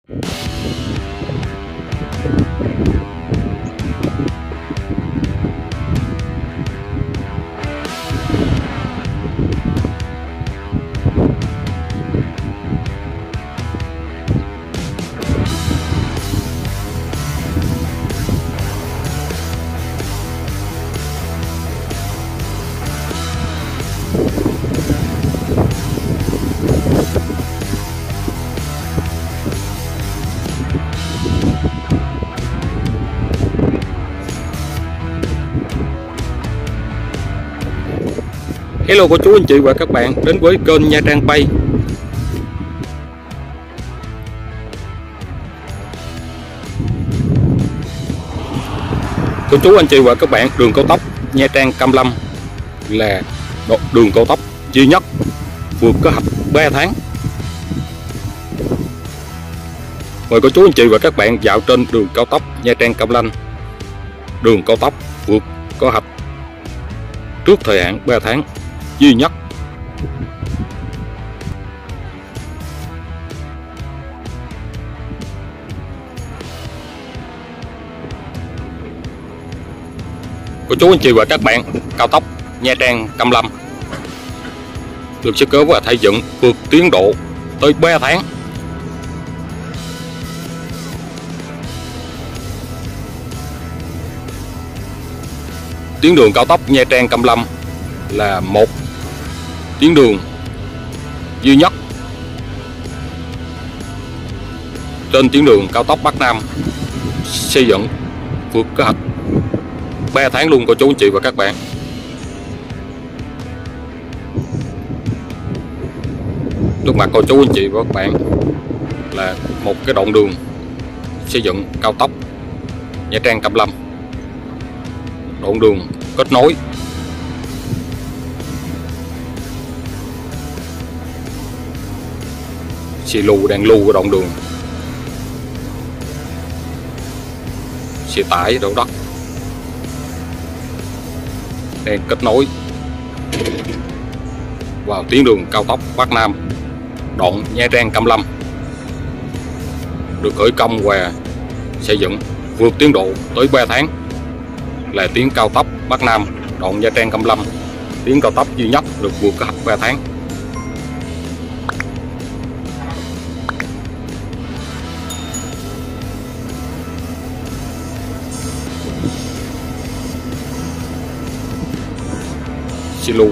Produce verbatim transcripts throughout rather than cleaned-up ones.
Hello cô chú anh chị và các bạn đến với kênh Nha Trang Bay. Cô chú anh chị và các bạn, đường cao tốc Nha Trang Cam Lâm là đường cao tốc duy nhất vượt kế hoạch ba tháng. Mời cô chú anh chị và các bạn dạo trên đường cao tốc Nha Trang Cam Lâm, đường cao tốc vượt kế hoạch trước thời hạn ba tháng duy nhất. Cô chú anh chị và các bạn, cao tốc Nha Trang Cam Lâm được thiết kế và xây dựng vượt tiến độ tới ba tháng. Tuyến đường cao tốc Nha Trang Cam Lâm là một tuyến đường duy nhất trên tuyến đường cao tốc Bắc Nam xây dựng vượt kế hoạch ba tháng luôn cô chú anh chị và các bạn. Trước mặt cô chú anh chị và các bạn là một cái đoạn đường xây dựng cao tốc Nha Trang Cam Lâm, đoạn đường kết nối xì lù đang lưu của đoạn đường, xì tải đổ đất đang kết nối vào tuyến đường cao tốc Bắc Nam đoạn Nha Trang Cam Lâm, được khởi công và xây dựng vượt tiến độ tới ba tháng, là tuyến cao tốc Bắc Nam đoạn Nha Trang Cam Lâm, tuyến cao tốc duy nhất được vượt kế hoạch ba tháng. Xì lù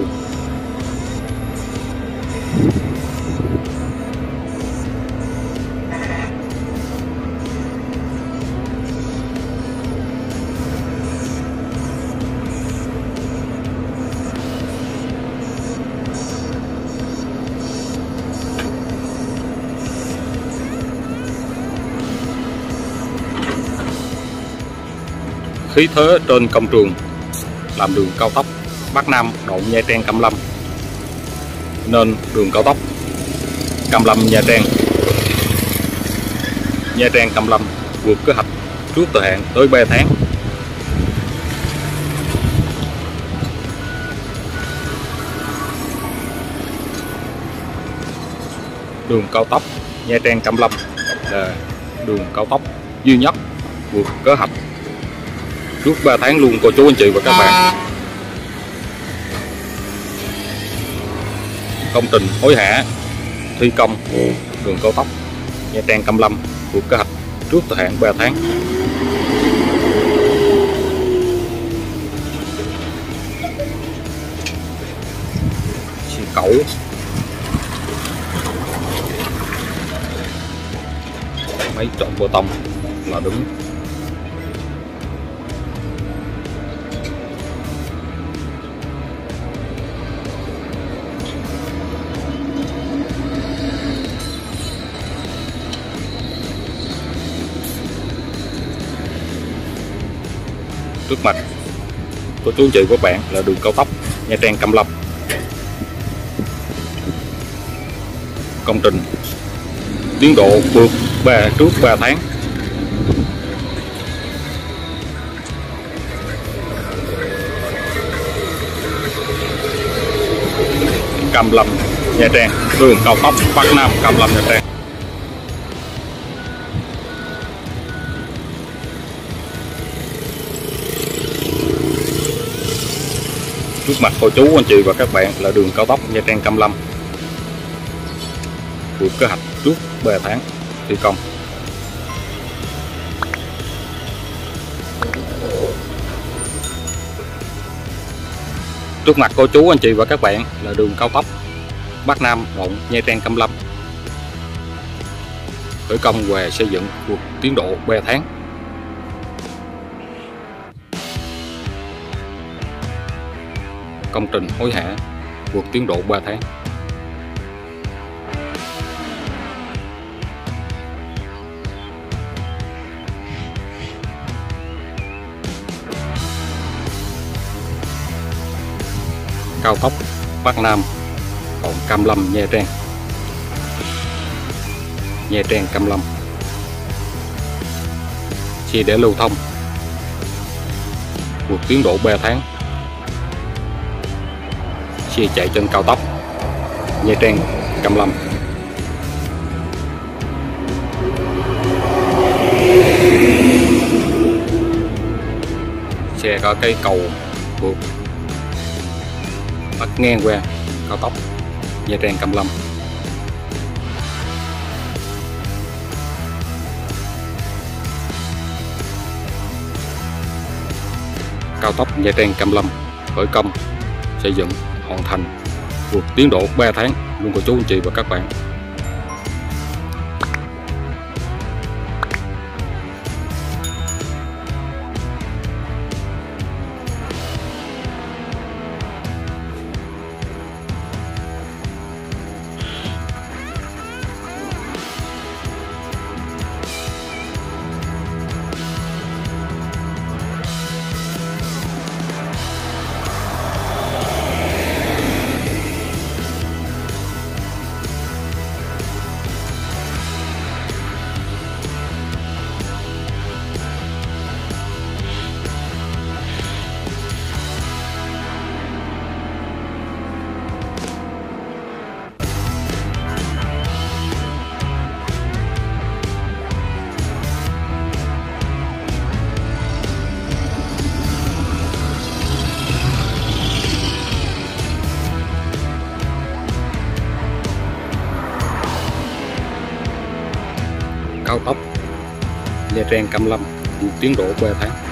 khí thế trên công trường làm đường cao tốc Bắc Nam đoạn Nha Trang Cam Lâm, nên đường cao tốc Cam Lâm Nha Trang Nha Trang Cam Lâm vượt kế hoạch trước thời hạn tới ba tháng. Đường cao tốc Nha Trang Cam Lâm là đường cao tốc duy nhất vượt kế hoạch trước ba tháng luôn cô chú anh chị và các bạn. Công trình hối hả thi công đường cao tốc Nha Trang Cam Lâm vượt kế hoạch trước thời hạn ba tháng. Xì cẩu máy trộn bê tông là đứng. Trước mặt cô chú anh chị của bạn là đường cao tốc Nha Trang Cam Lâm. Công trình tiến độ vượt ba trước ba tháng. Cam Lâm Nha Trang, đường cao tốc Bắc Nam Cam Lâm Nha Trang. Trước mặt cô chú anh chị và các bạn là đường cao tốc Nha Trang Cam Lâm, vượt kế hoạch trước ba tháng thi công. Trước mặt cô chú anh chị và các bạn là đường cao tốc Bắc Nam đoạn Nha Trang Cam Lâm, khởi công và xây dựng vượt tiến độ ba tháng. Công trình hối hả vượt tiến độ ba tháng. Cao tốc Bắc Nam đoạn Cam Lâm Nha Trang, Nha Trang Cam Lâm, xe để lưu thông vượt tiến độ ba tháng. Xe chạy trên cao tốc Nha Trang Cam Lâm. Xe có cây cầu vượt bắt ngang qua cao tốc Nha Trang Cam Lâm. Cao tốc Nha Trang Cam Lâm khởi công xây dựng hoàn thành vượt tiến độ ba tháng luôn cô chú anh chị và các bạn. Cao tốc Nha Trang Cam Lâm vượt tiến độ ba tháng.